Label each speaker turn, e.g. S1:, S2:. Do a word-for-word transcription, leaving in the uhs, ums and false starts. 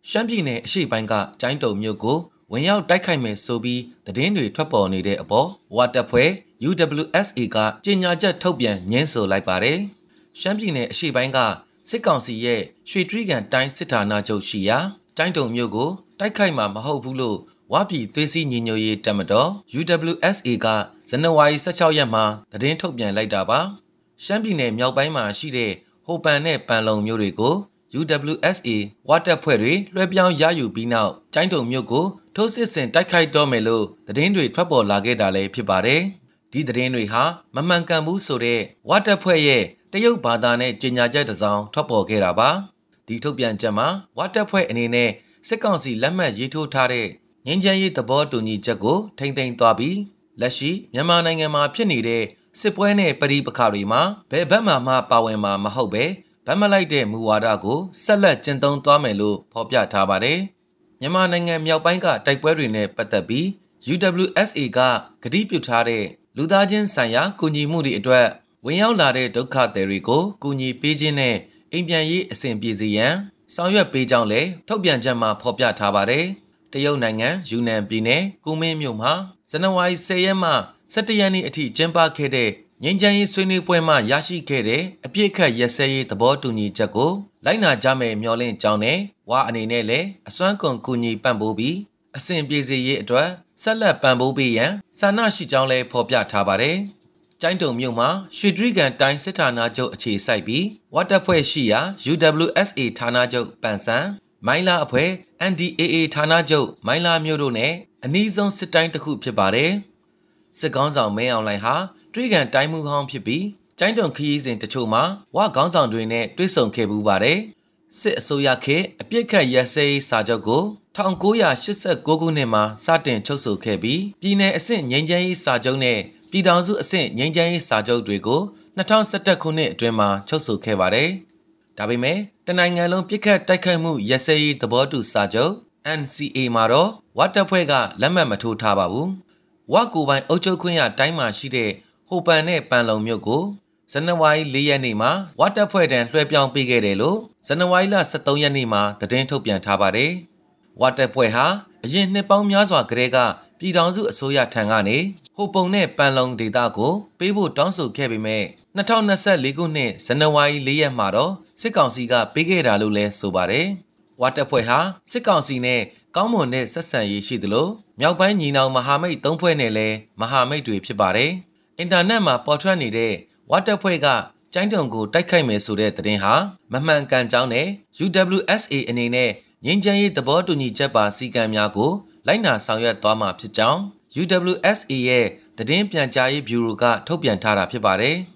S1: ရှမ်းပြည်နယ်အရှေ့ပိုင်းကကျိုင်းတုံမြို့ကိုဝင်ရောက်တိုက်ခိုက်မယ်ဆိုပြီးသတင်းတွေထွက်ပေါ်နေတဲ့အပေါ်ဝါတပ်ဖွဲ့ U W S A ကကြေညာချက်ထုတ်ပြန်ညှင်းဆိုလိုက်ပါတယ်။ရှမ်းပြည်နယ်အရှေ့ပိုင်းကစစ်ကောင်စီရဲ့ရွှေတြိဂံတိုင်းစစ်ဌာနချုပ်ရှိရာကျိုင်းတုံမြို့ကိုတိုက်ခိုက်မှာမဟုတ်ဘူးလို့ဝါပြည်သွေးစည်းညီညွတ်ရေးတပ်မတော် U W S A ကဇန်နဝါရီ၁၆ရက်မှာသတင်းထုတ်ပြန်လိုက်တာပါ။ရှမ်းပြည်နယ်မြောက်ပိုင်းမှာရှိတဲ့ဟိုပန်နဲ့ပန်လုံမြို့တွေကို U W S A ဝါတပ်ဖွဲ့တွေလွှဲပြောင်းရယူပြီးနောက်ကျိုင်းတုံမြို့ကိုထိုးစစ်ဆင်တိုက်ခိုက်တော့မယ်လို့သတင်းတွေထွက်ပေါ်လာခဲ့တာလည်းဖြစ်ပါတယ်။ဒီသတင်းတွေဟာမမှန်ကန်ဘူးဆိုတဲ့ဝါတပ်ဖွဲ့ရဲ့တရုတ်ဘာသာနဲ့ကြေညာချက်တစ်စောင်ထွက်ပေါ်ခဲ့တာပါ။ဒီထုတ်ပြန်ချက်မှာဝါတပ်ဖွဲ့အနေနဲ့စစ်ကောင်စီလက်မှတ်ရေးထိုးထားတဲ့ငြိမ်းချမ်းရေးသဘောတူညီချက်ကိုထိမ့်သိမ်းသွားပြီးလက်ရှိမြန်မာနိုင်ငံမှာဖြစ်နေတဲ့စစ်ပွဲနဲ့ပဋိပက္ခတွေမှာဘယ်ဘက်မှမှပါဝင်မှာမဟုတ်ပဲဗတ်မလိုက်တဲ့မူဝါဒကိုဆက်လက်ကျင့်သုံးသွားမယ်လို့ဖော်ပြထားပါတယ်။မြန်မာနိုင်ငံမြောက်ပိုင်းကတိုက်ပွဲတွေနဲ့ပတ်သက်ပြီး U W S A ကကတိပြုထားတဲ့လူသားချင်းဆိုင်ရာကူညီမှုတွေအတွက်ဝင်ရောက်လာတဲ့ဒုက္ခသည်တွေကိုကူညီပေးခြင်းနဲ့အိမ်ပြန်ရေးအဆင်ပြေစေရန်ဆောင်ရွက်ပေးကြောင်းလည်းထုတ်ပြန်ချက်မှာဖော်ပြထားပါတယ်။တရုတ်နိုင်ငံယူနန်ပြည်နယ်ကူမင်းမြို့မှာဇန်နဝါရီ၁၀ရက်မှ၁၁ရက်နေ့အထိကျင်းပခဲ့တဲ့ငြိမ်းချမ်းရေးဆွေးနွေးပွဲမှာရရှိခဲ့တဲ့အပြည့်အခက်ရစဲရေးသဘောတူညီချက်ကိုလိုက်နာကြမယ်မျှော်လင့်ကြောင်းနဲ့ဝါအနေနဲ့လည်းအစွမ်းကုန်ကူညီပံ့ပိုးပြီးအစဉ်ပြေစေရေးအတွက်ဆက်လက်ပံ့ပိုးပေးရန်ဆန္ဒရှိကြောင်းလည်းဖော်ပြထားပါတယ်။ကျိုင်းတုံမြို့မှာရွှေတြိဂံတိုင်းစစ်ဌာနချုပ်အခြေစိုက်ပြီးဝါတပ်ဖွဲ့ရှိရာ U W S A ဌာနချုပ်ပန်ဆန်မိုင်းလာအဖွဲ့ N D A A ဌာနချုပ်မိုင်းလာမြို့တို့နဲ့အနည်းဆုံးစစ်တိုင်းတစ်ခုဖြစ်ပါတယ်။စစ်ကောင်းဆောင်မင်းအောင်လှိုင်ဟာတြိဂံတိုင်းမှုဟောင်းဖြစ်ပြီးကျိုင်းတုံခရီးစဉ်တချို့မှာဝါခေါင်းဆောင်တွေနဲ့တွေ့ဆုံခဲ့ပူပါတယ်။စစ်အစိုးရခေတ်အပြစ်ခတ်ရက်စဲရေးစာချုပ်ကို၁၉၈၉ခုနှစ်မှာစတင်ချုပ်ဆိုခဲ့ပြီးပြည်내အဆင့်ငြိမ်းချမ်းရေးစာချုပ်နဲ့ပြည်ထောင်စုအဆင့်ငြိမ်းချမ်းရေးစာချုပ်တွေကို၂၀၁၁ခုနှစ်အတွင်းမှာချုပ်ဆိုခဲ့ပါတယ်။ဒါပေမဲ့တနိုင်ငံလုံးပြစ်ခတ်တိုက်ခိုက်မှုရက်စဲရေးသဘောတူစာချုပ် N C A မှာတော့ဝါတပ်ဖွဲ့ကလက်မှတ်မထိုးထားပါဘူး။ဝါကိုပိုင်အုပ်ချုပ်ခွင့်ရတိုင်းမှာရှိတဲ့ဟိုပန်နဲ့ပန်လုံမြို့ကိုဇန်နဝါရီ၄ရက်နေ့မှာဝါတပ်ဖွဲ့တန်းလွှဲပြောင်းပေးခဲ့တယ်လို့ဇန်နဝါရီလ၁၃ရက်နေ့မှာသတင်းထုတ်ပြန်ထားပါတယ်။ဝါတပ်ဖွဲ့ဟာအရင်နှစ်ပေါင်းများစွာကတည်းကပြည်ထောင်စုအစိုးရထံကနေဟိုပုံနဲ့ပန်လုံဒေသကိုပေးဖို့တောင်းဆိုခဲ့ပေမဲ့၂၀၂၄ခုနှစ်ဇန်နဝါရီ၄ရက်မှာတော့စစ်ကောင်စီကပေးခဲ့တာလို့လည်းဆိုပါတယ်။ဝါတပ်ဖွဲ့ဟာစစ်ကောင်စီနဲ့ကောင်းမွန်တဲ့ဆက်ဆံရေးရှိသလိုမြောက်ပိုင်းညီနောင်မဟာမိတ်သုံးဖွဲ့နဲ့လည်းမဟာမိတ်တွေဖြစ်ပါတယ်။အင်တာနက်မှာပေါ်ထွက်နေတဲ့ဝါတပ်ဖွဲ့ကကျိုင်းတုံကိုတိုက်ခိုက်မယ်ဆိုတဲ့သတင်းဟာမမှန်ကန်ကြောင်းနဲ့ U W S A အနေနဲ့ငြိမ်းချမ်းရေးသဘောတူညီချက်ပါစည်းကမ်းများကိုလိုက်နာဆောင်ရွက်သွားမှာဖြစ်ကြောင်း U W S A ရဲ့သတင်းပြန်ကြားရေးဗျူရိုကထုတ်ပြန်ထားတာဖြစ်ပါတယ်။